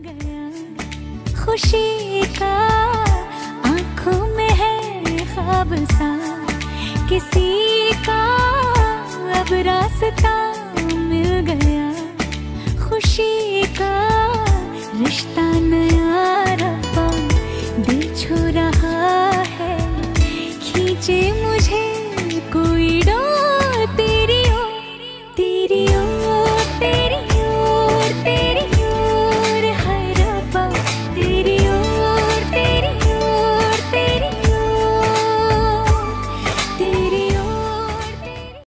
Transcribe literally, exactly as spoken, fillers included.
गया खुशी का आंखों में है ख्वाब सा, किसी का अब रास्ता मिल गया खुशी का रिश्ता नया रब्बा दिल छू रहा है खींचे